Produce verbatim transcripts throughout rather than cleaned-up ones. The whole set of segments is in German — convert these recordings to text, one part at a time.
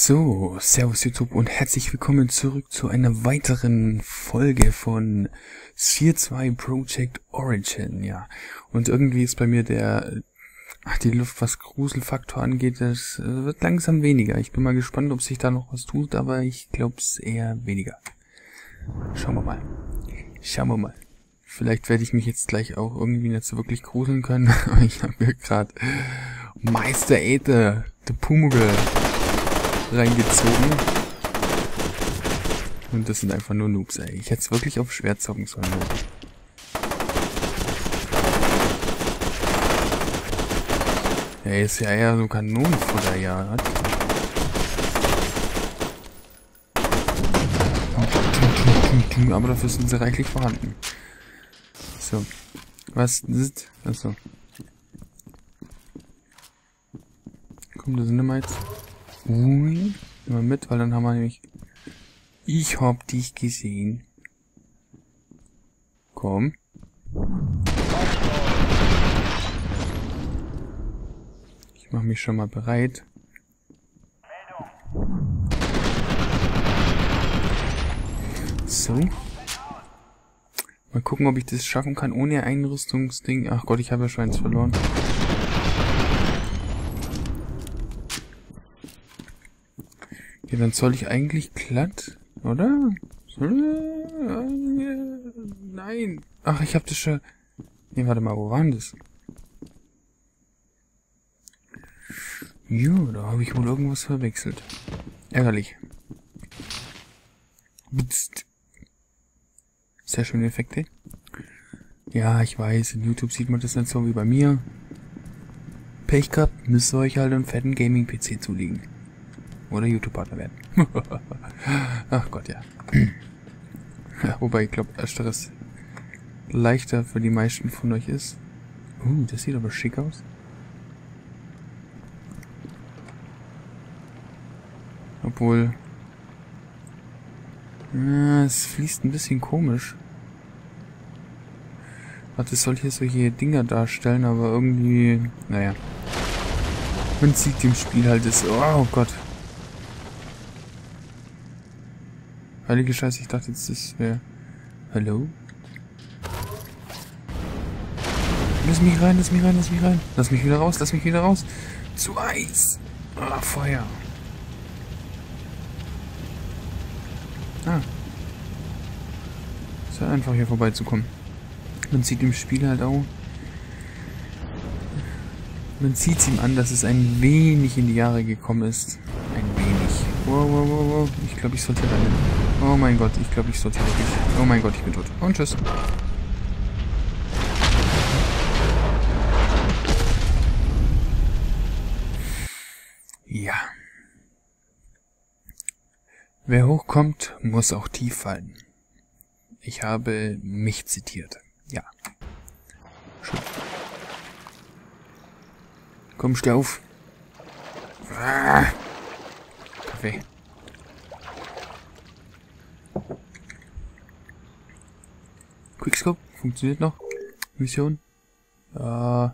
So, servus YouTube und herzlich willkommen zurück zu einer weiteren Folge von C O zwei Project Origin, ja. Und irgendwie ist bei mir der, ach, die Luft, was Gruselfaktor angeht, das äh, wird langsam weniger. Ich bin mal gespannt, ob sich da noch was tut, aber ich glaube es eher weniger. Schauen wir mal. Schauen wir mal. Vielleicht werde ich mich jetzt gleich auch irgendwie nicht so wirklich gruseln können. Ich habe mir gerade Meister Aether, der Pumuckl, reingezogen. Und das sind einfach nur Noobs, ey. Ich hätte es wirklich auf schwer zocken sollen. Er ist ja eher so Kanonenfutter, ja. Aber dafür sind sie reichlich vorhanden. So. Was ist? Achso. Komm, da sind wir jetzt. Ui. Immer mit, weil dann haben wir nämlich... Ich hab dich gesehen. Komm. Ich mach mich schon mal bereit. So. Mal gucken, ob ich das schaffen kann ohne Einrüstungsding. Ach Gott, ich habe ja schon eins verloren. Ja, dann soll ich eigentlich glatt, oder? Nein. Ach, ich habe das schon... Nee, warte mal, wo war denn das? Ja, da habe ich wohl irgendwas verwechselt. Ärgerlich. Psst. Sehr schöne Effekte. Ja, ich weiß, in YouTube sieht man das nicht so wie bei mir. Pech gehabt, müsst ihr euch halt einen fetten Gaming-P C zulegen. Oder YouTube-Partner werden. Ach Gott, ja. Ja, wobei ich glaube, ersteres leichter für die meisten von euch ist. Uh, das sieht aber schick aus. Obwohl... Ja, es fließt ein bisschen komisch. Warte, es soll hier solche Dinger darstellen, aber irgendwie... Naja. Man sieht im Spiel halt das... Oh Gott. Heilige Scheiße, ich dachte jetzt, das wäre... Hallo? Lass mich rein, lass mich rein, lass mich rein. Lass mich wieder raus, lass mich wieder raus. Zu Eis. Ah, Feuer. Ah. Ist ja einfach hier vorbeizukommen. Man sieht im Spiel halt auch... Man sieht es ihm an, dass es ein wenig in die Jahre gekommen ist. Ein wenig. Wow, wow, wow, wow. Ich glaube, ich sollte rein. Oh mein Gott, ich glaube, ich sollte wirklich... Oh mein Gott, ich bin tot. Und tschüss. Ja. Wer hochkommt, muss auch tief fallen. Ich habe mich zitiert. Ja. Schön. Komm, steh auf. Ah. Kaffee. Quickscope funktioniert noch. Mission. Ja.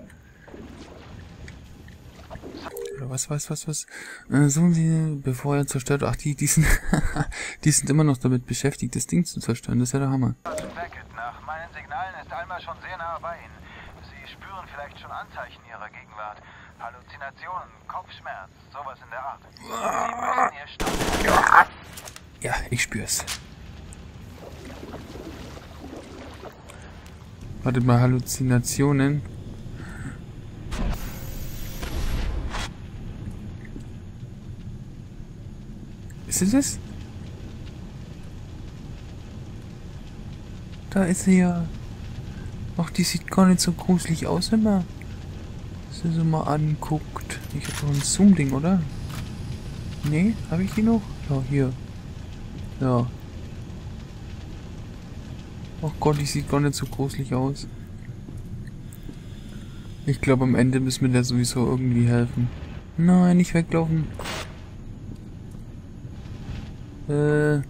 Was, was, was, was? Äh, suchen Sie, bevor er zerstört. Ach, die, die sind, die sind immer noch damit beschäftigt, das Ding zu zerstören. Das ist ja der Hammer. Nach meinen Signalen ist Alma schon sehr nah bei Ihnen. Sie spüren vielleicht schon Anzeichen Ihrer Gegenwart. Halluzinationen, Kopfschmerz, sowas in der Art. Sie müssen Ihr Stand. Ja, ich spür's. Wartet mal, Halluzinationen. Ist es das? Da ist sie ja. Ach, die sieht gar nicht so gruselig aus, wenn man sie so mal anguckt. Ich habe doch ein Zoom-Ding, oder? Nee, habe ich die noch? Ja, hier. Ja. Ach Gott, die sieht gar nicht so gruselig aus. Ich glaube, am Ende müssen wir der sowieso irgendwie helfen. Nein, nicht weglaufen. Äh...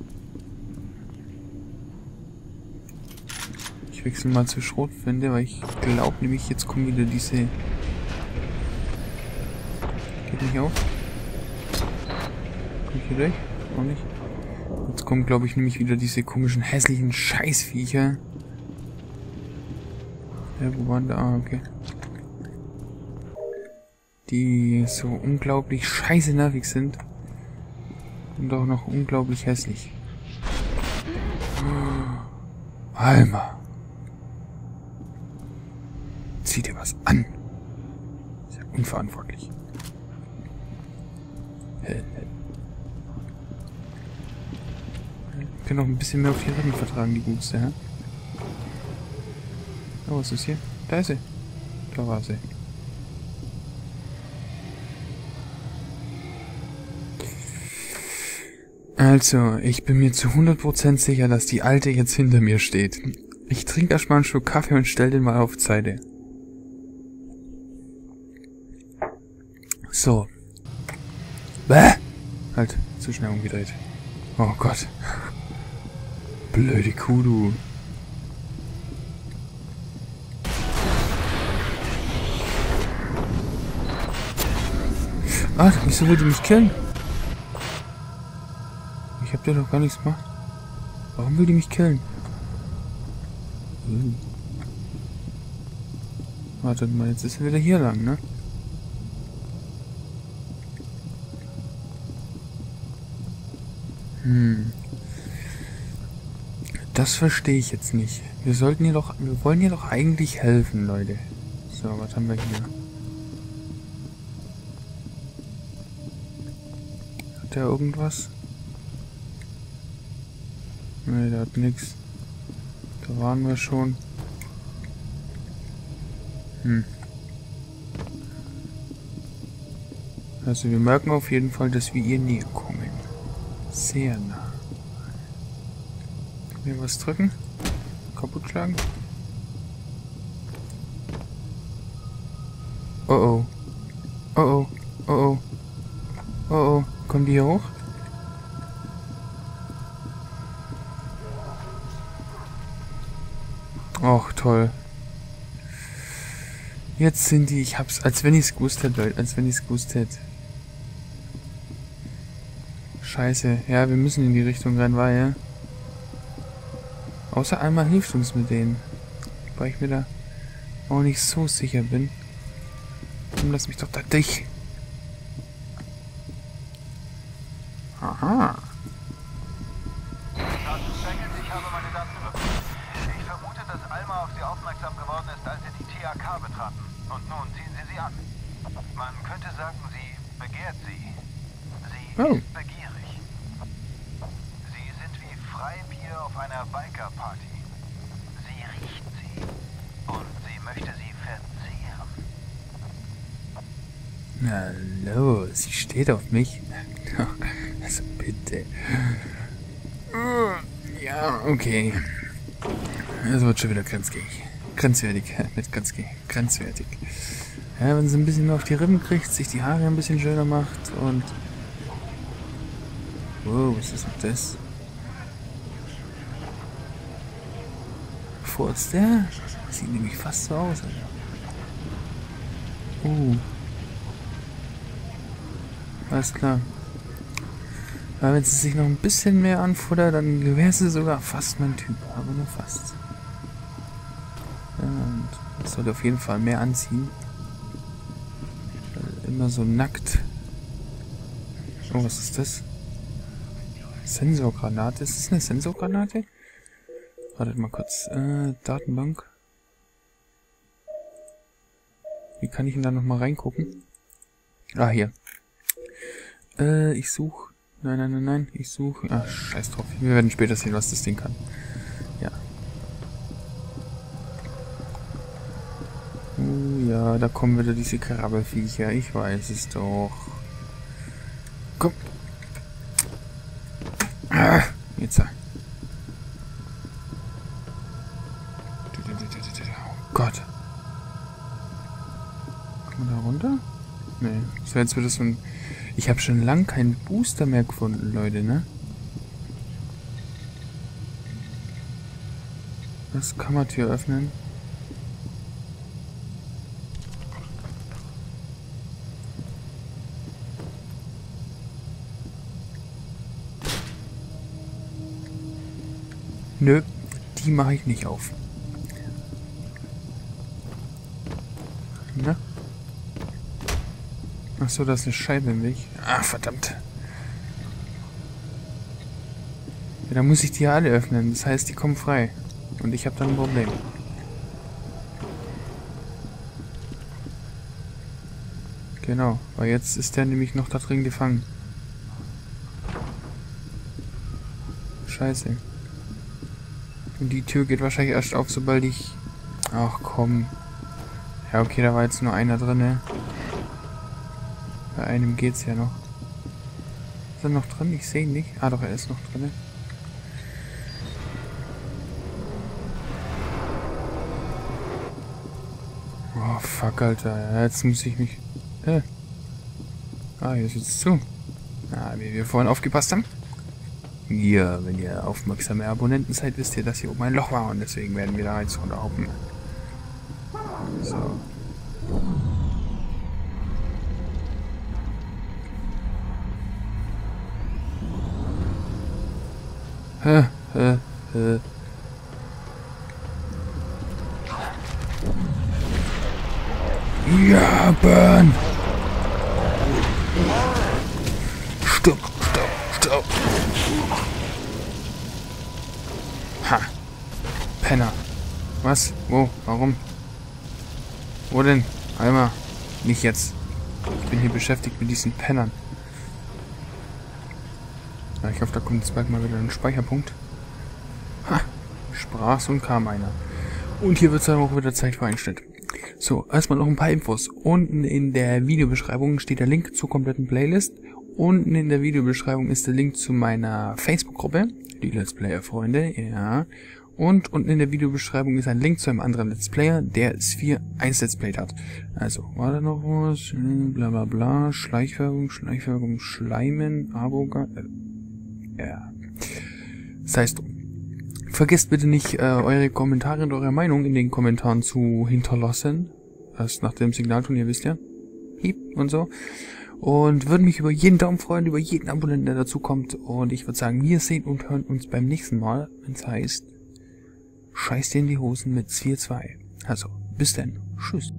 Ich wechsle mal zu Schrotflinte, weil ich glaube nämlich, jetzt kommen wieder diese... Geht nicht auf. Hier durch? Auch nicht. Jetzt kommen, glaube ich, nämlich wieder diese komischen, hässlichen Scheißviecher. Ja, wo waren da? Ah, okay. Die so unglaublich scheiße nervig sind. Und auch noch unglaublich hässlich. Alma. Zieh dir was an. Ist ja unverantwortlich. Hä? Ich kann noch ein bisschen mehr auf die Rippen vertragen, die Gutste, hä? Oh, was ist hier? Da ist sie. Da war sie. Also, ich bin mir zu hundert Prozent sicher, dass die Alte jetzt hinter mir steht. Ich trinke erstmal einen Schluck Kaffee und stell den mal auf Seite. So. Bäh! Halt, zu schnell umgedreht. Oh Gott. Blöde Kuh, du. Ah, wieso will die mich killen? Ich hab dir doch gar nichts gemacht. Warum will die mich killen? Hm. Wartet mal, jetzt ist sie wieder hier lang, ne? Hm. Das verstehe ich jetzt nicht. Wir sollten ihr doch, wir wollen ihr doch eigentlich helfen, Leute. So, was haben wir hier? Hat der irgendwas? Ne, der hat nichts. Da waren wir schon. Hm. Also wir merken auf jeden Fall, dass wir ihr näher kommen. Sehr nah. Können wir was drücken? Kaputt schlagen? Oh oh. Oh oh. Oh oh. Oh oh. Kommen die hier hoch? Och, toll. Jetzt sind die, ich hab's, als wenn ich's gewusst hätte, Leute, als wenn ich's gewusst hätte. Scheiße, ja, wir müssen in die Richtung rein, weil, ja. Außer einmal hilft uns mit denen. Weil ich mir da auch nicht so sicher bin. Komm, lass mich doch da durch. Aha. Ich habe meine Daten überprüft. Ich vermute, dass Alma auf Sie aufmerksam geworden ist, als Sie die T A K betraten. Und nun ziehen Sie sie an. Man könnte sagen, sie begehrt Sie. Sie Oh. ist begierig. Sie sind wie Freibier auf einer Biker-Party. Sie riecht Sie. Und sie möchte Sie verzehren. Hallo, sie steht auf mich. Also bitte. Ja, okay. Das wird schon wieder grenzgängig. Grenzwertig. Nicht grenzgängig. Grenzwertig. Ja, wenn sie ein bisschen mehr auf die Rippen kriegt, sich die Haare ein bisschen schöner macht und... Wow, was ist denn das? Furzt der? Sieht nämlich fast so aus, Alter. Oh. Alles klar. Aber wenn sie sich noch ein bisschen mehr anfuttert, dann wäre sie sogar fast mein Typ. Aber nur fast. Ja, und ich sollte auf jeden Fall mehr anziehen. Weil immer so nackt. Oh, was ist das? Sensorgranate. Ist das eine Sensorgranate? Wartet mal kurz. Äh, Datenbank. Wie kann ich denn da nochmal reingucken? Ah, hier. Äh, ich suche... Nein, nein, nein, nein. Ich suche... Ach, scheiß drauf. Wir werden später sehen, was das Ding kann. Ja. Oh ja, da kommen wieder diese Krabbelfiecher. Ich weiß es doch. Komm. Ah, jetzt. Oh Gott. Kommen wir da runter? Nee. Das wäre jetzt wieder so ein... Ich habe schon lange keinen Booster mehr gefunden, Leute, ne? Das Kammertür öffnen. Nö, die mache ich nicht auf. Na? Achso, da ist eine Scheibe im Weg. Ach, verdammt. Ja, dann muss ich die alle öffnen. Das heißt, die kommen frei. Und ich habe dann ein Problem. Genau, weil jetzt ist der nämlich noch da drin gefangen. Scheiße. Und die Tür geht wahrscheinlich erst auf, sobald ich... Ach komm. Ja, okay, da war jetzt nur einer drin, ne? Bei einem geht's ja noch. Ist er noch drin? Ich sehe ihn nicht. Ah, doch, er ist noch drin. Oh, fuck, Alter. Jetzt muss ich mich... Äh. Ah, hier sitzt zu. Ah, wie wir vorhin aufgepasst haben. Ja, wenn ihr aufmerksame Abonnenten seid, wisst ihr, dass hier oben ein Loch war und deswegen werden wir da jetzt runterhoppen. So. Hä, hä, hä. Ja, burn! Stopp, stopp, stopp! Ha! Penner! Was? Wo? Warum? Wo denn? Alma! Nicht jetzt! Ich bin hier beschäftigt mit diesen Pennern. Ja, ich hoffe, da kommt jetzt bald mal wieder ein Speicherpunkt. Ha! Sprach's und kam einer. Und hier wird es dann auch wieder Zeit für einen Schnitt. So, erstmal noch ein paar Infos. Unten in der Videobeschreibung steht der Link zur kompletten Playlist. Unten in der Videobeschreibung ist der Link zu meiner Facebook-Gruppe, die Let's Player-Freunde, ja. Und unten in der Videobeschreibung ist ein Link zu einem anderen Let's Player, der Sphere eins Let's Played hat. Also, war da noch was? Bla bla bla, Schleichwerbung, Schleichwerbung, Schleimen, Aboga... Äh, ja. Das heißt, vergesst bitte nicht, äh, eure Kommentare und eure Meinung in den Kommentaren zu hinterlassen. Erst nach dem Signalton, ihr wisst ja. Hiep und so. Und würde mich über jeden Daumen freuen, über jeden Abonnenten, der dazu kommt. Und ich würde sagen, wir sehen und hören uns beim nächsten Mal, wenn es heißt, scheiß dir in die Hosen mit Sphere zwei. Also, bis dann. Tschüss.